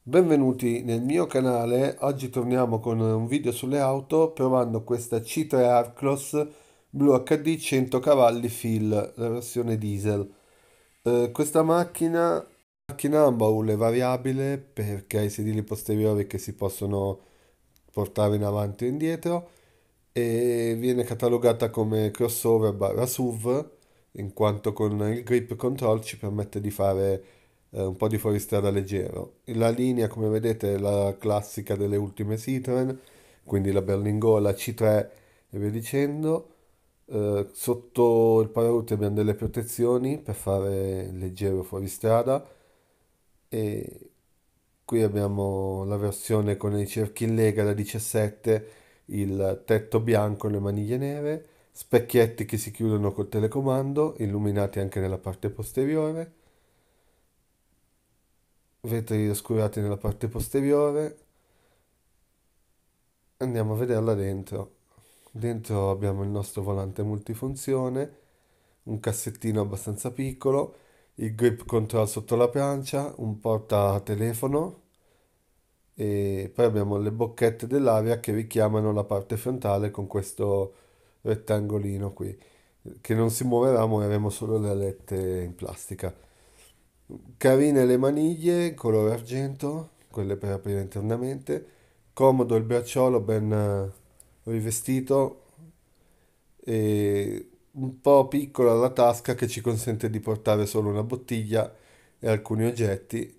Benvenuti nel mio canale. Oggi torniamo con un video sulle auto provando questa C3 Aircross Blu HD 100 cavalli fill, la versione diesel. Questa macchina ha un baule variabile perché ha i sedili posteriori che si possono portare in avanti e indietro e viene catalogata come crossover barra SUV in quanto con il grip control ci permette di fare un po' di fuoristrada leggero. La linea, come vedete, è la classica delle ultime Citroen, quindi la Berlingo, la C3 e via dicendo. Sotto il paraurti abbiamo delle protezioni per fare leggero fuoristrada e qui abbiamo la versione con i cerchi in lega da 17, il tetto bianco e le maniglie nere, specchietti che si chiudono col telecomando, illuminati anche nella parte posteriore, vetri oscurati nella parte posteriore. Andiamo a vederla dentro. Dentro abbiamo il nostro volante multifunzione, un cassettino abbastanza piccolo, il grip control sotto la plancia, un portatelefono e poi abbiamo le bocchette dell'aria che richiamano la parte frontale con questo rettangolino qui, che non si muoverà, muoveremo solo le alette in plastica. Carine le maniglie, colore argento, quelle per aprire internamente. Comodo il bracciolo ben rivestito e un po' piccola la tasca che ci consente di portare solo una bottiglia e alcuni oggetti,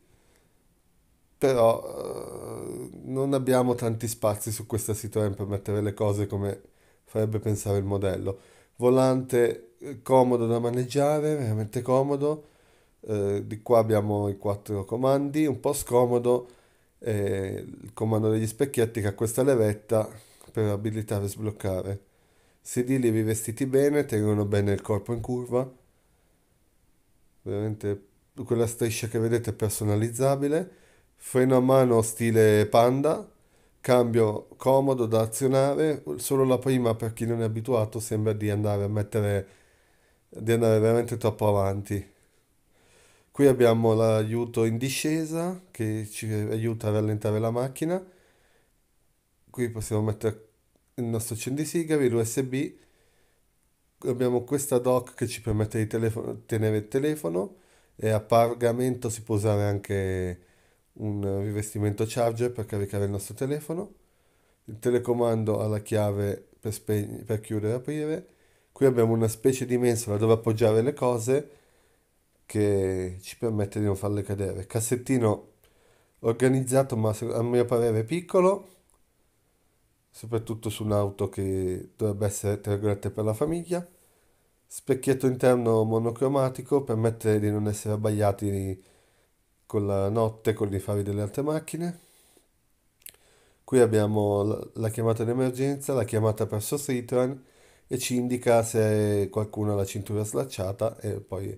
però non abbiamo tanti spazi su questa Citroen per mettere le cose come farebbe pensare il modello. Volante comodo da maneggiare, veramente comodo. Di qua abbiamo i quattro comandi, un po' scomodo il comando degli specchietti che ha questa levetta per abilitare e sbloccare. Sedili rivestiti bene, tengono bene il corpo in curva, veramente quella striscia che vedete è personalizzabile, freno a mano stile Panda, cambio comodo da azionare, solo la prima per chi non è abituato sembra di andare a mettere, di andare veramente troppo avanti. Qui abbiamo l'aiuto in discesa che ci aiuta a rallentare la macchina. Qui possiamo mettere il nostro accendisigari, l'USB. Abbiamo questa dock che ci permette di tenere il telefono e a pagamento si può usare anche un rivestimento charger per caricare il nostro telefono. Il telecomando ha la chiave per chiudere e aprire. Qui abbiamo una specie di mensola dove appoggiare le cose che ci permette di non farle cadere. Cassettino organizzato ma a mio parere piccolo, soprattutto su un'auto che dovrebbe essere, tra virgolette, per la famiglia. Specchietto interno monocromatico, permette di non essere abbagliati con la notte con i fari delle altre macchine. Qui abbiamo la chiamata d'emergenza, la chiamata per Citroen e ci indica se qualcuno ha la cintura slacciata e poi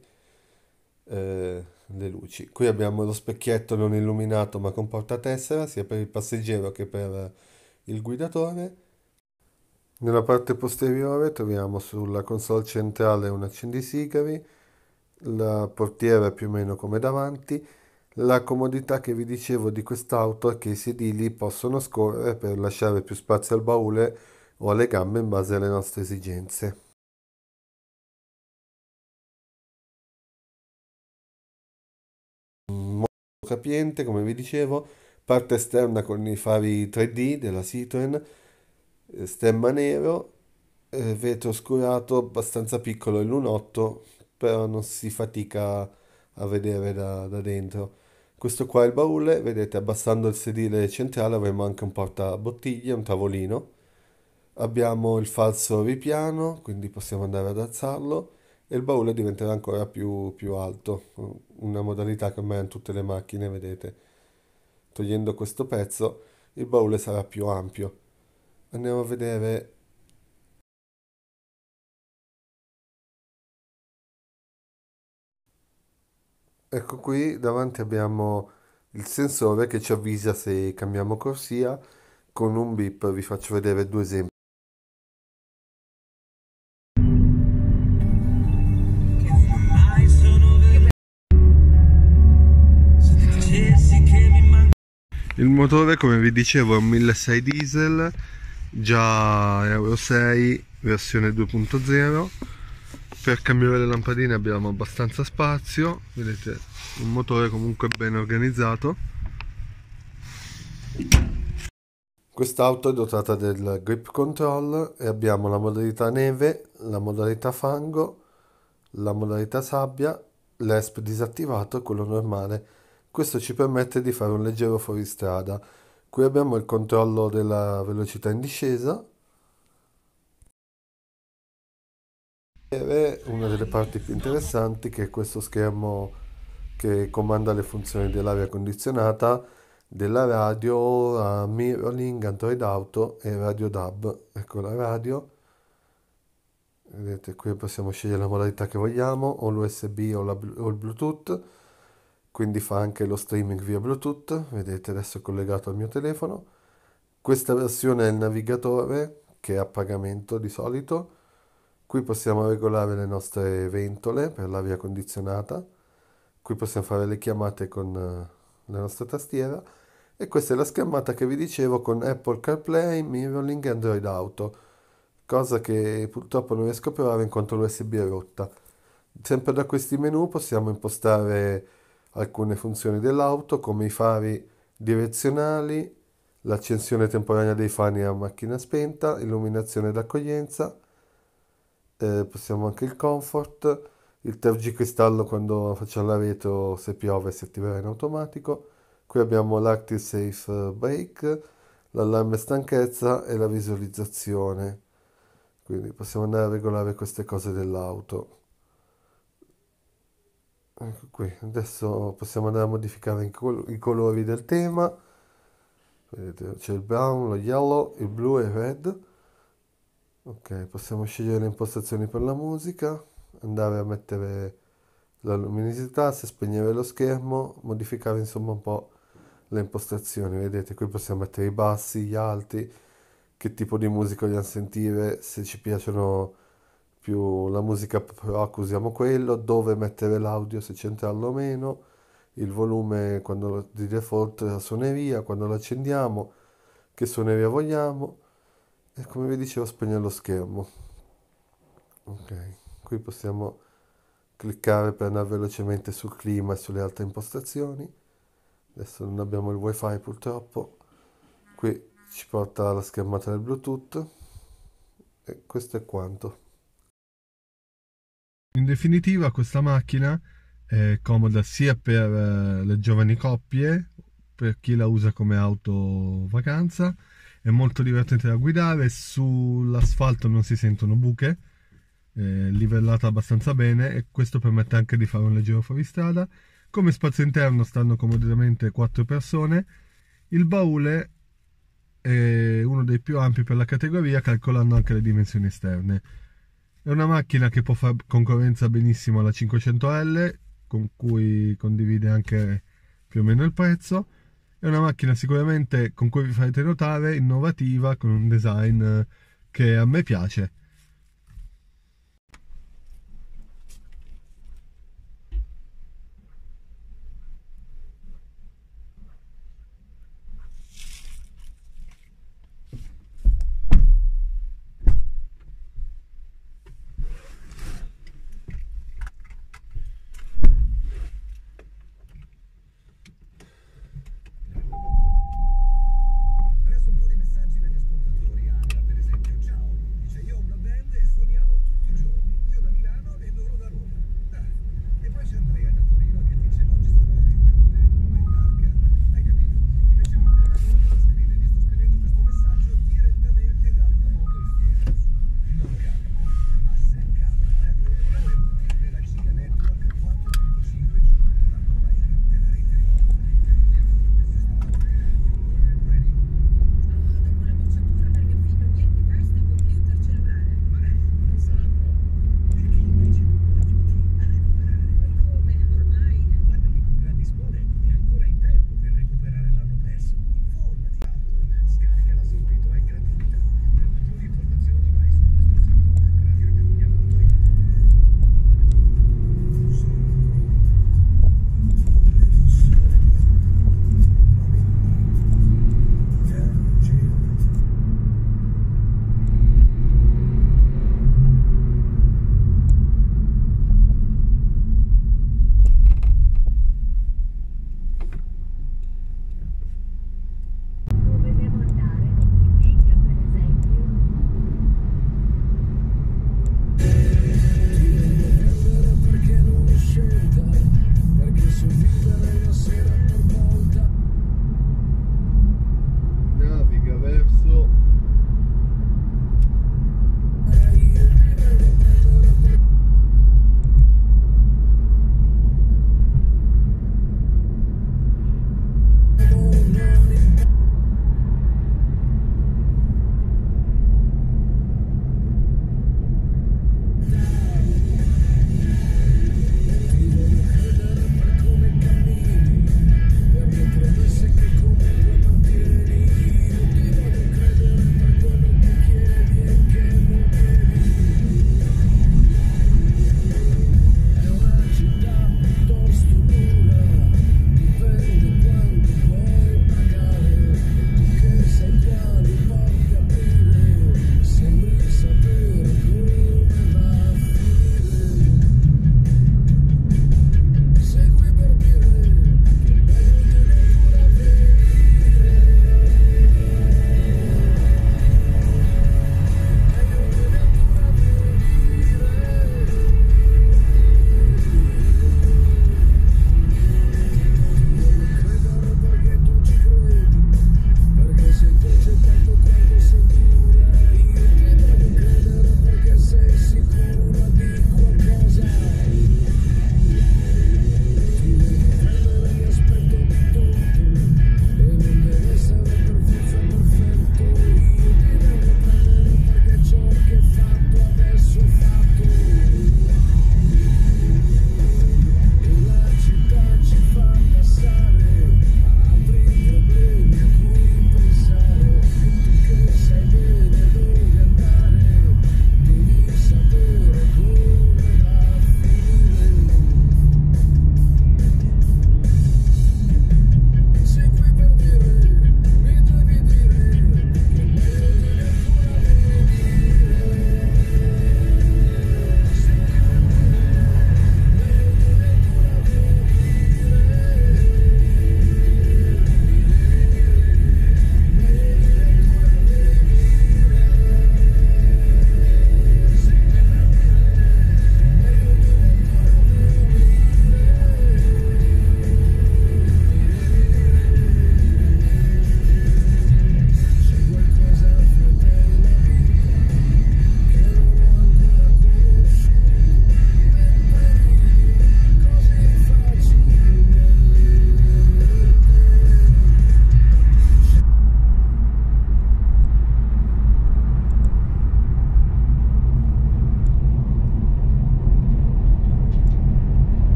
le luci. Qui abbiamo lo specchietto non illuminato ma con portatessera sia per il passeggero che per il guidatore. Nella parte posteriore troviamo sulla console centrale un accendisigari, la portiera più o meno come davanti. La comodità che vi dicevo di quest'auto è che i sedili possono scorrere per lasciare più spazio al baule o alle gambe in base alle nostre esigenze. Molto capiente, come vi dicevo, parte esterna con i fari 3D della Citroen, stemma nero, vetro oscurato abbastanza piccolo il lunotto, però non si fatica a vedere da dentro. Questo qua è il baule, vedete, abbassando il sedile centrale avremo anche un portabottiglie, un tavolino. Abbiamo il falso ripiano, quindi possiamo andare ad alzarlo e il baule diventerà ancora più alto, una modalità che ormai hanno tutte le macchine, vedete. Togliendo questo pezzo, il baule sarà più ampio. Andiamo a vedere. Ecco qui davanti abbiamo il sensore che ci avvisa se cambiamo corsia. Con un bip vi faccio vedere due esempi. Il motore, come vi dicevo, è un 1600 diesel, già Euro 6, versione 2.0. Per cambiare le lampadine abbiamo abbastanza spazio, vedete, un motore comunque ben organizzato. Quest'auto è dotata del grip control e abbiamo la modalità neve, la modalità fango, la modalità sabbia, l'ESP disattivato e quello normale. Questo ci permette di fare un leggero fuoristrada. Qui abbiamo il controllo della velocità in discesa. E una delle parti più interessanti che è questo schermo che comanda le funzioni dell'aria condizionata, della radio, mirroring, Android Auto e radio DAB. Ecco la radio. Vedete, qui possiamo scegliere la modalità che vogliamo, o l'USB o il Bluetooth, quindi fa anche lo streaming via Bluetooth. Vedete, adesso è collegato al mio telefono. Questa versione è il navigatore, che è a pagamento di solito. Qui possiamo regolare le nostre ventole per l'aria condizionata. Qui possiamo fare le chiamate con la nostra tastiera. E questa è la schermata che vi dicevo con Apple CarPlay, Mirroring e Android Auto, cosa che purtroppo non riesco a provare in quanto l'USB è rotta. Sempre da questi menu possiamo impostare alcune funzioni dell'auto come i fari direzionali, l'accensione temporanea dei fari a macchina spenta, illuminazione d'accoglienza, possiamo anche il comfort, il tergicristallo quando facciamo la retro se piove si attiverà in automatico. Qui abbiamo l'Active Safe Brake, l'allarme stanchezza e la visualizzazione. Quindi possiamo andare a regolare queste cose dell'auto. Ecco qui, adesso possiamo andare a modificare i colori del tema. Vedete, c'è il brown, lo yellow, il blu e il red. Ok, possiamo scegliere le impostazioni per la musica, andare a mettere la luminosità, se spegnere lo schermo, modificare insomma un po' le impostazioni. Vedete, qui possiamo mettere i bassi, gli alti, che tipo di musica vogliamo sentire, se ci piacciono più la musica pop rock usiamo quello, dove mettere l'audio, se centrarlo o meno, il volume quando di default la suoneria, quando lo accendiamo, che suoneria vogliamo e come vi dicevo spegnere lo schermo. Ok, qui possiamo cliccare per andare velocemente sul clima e sulle altre impostazioni. Adesso non abbiamo il wifi purtroppo. Qui ci porta alla schermata del Bluetooth e questo è quanto. In definitiva, questa macchina è comoda sia per le giovani coppie, per chi la usa come auto vacanza, è molto divertente da guidare, sull'asfalto non si sentono buche, è livellata abbastanza bene e questo permette anche di fare un leggero fuoristrada. Come spazio interno stanno comodamente 4 persone, il baule è uno dei più ampi per la categoria, calcolando anche le dimensioni esterne. È una macchina che può fare concorrenza benissimo alla 500L, con cui condivide anche più o meno il prezzo. È una macchina sicuramente con cui vi farete notare, innovativa, con un design che a me piace.